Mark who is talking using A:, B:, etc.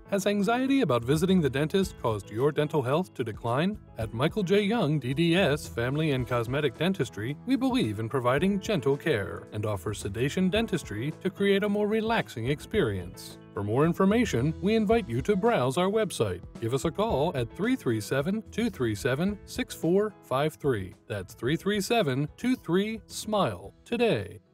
A: Has anxiety about visiting the dentist caused your dental health to decline? At Michael J. Young DDS Family and Cosmetic Dentistry, we believe in providing gentle care and offer sedation dentistry to create a more relaxing experience. For more information, we invite you to browse our website. Give us a call at 337-237-6453. That's 337-23-SMILE today.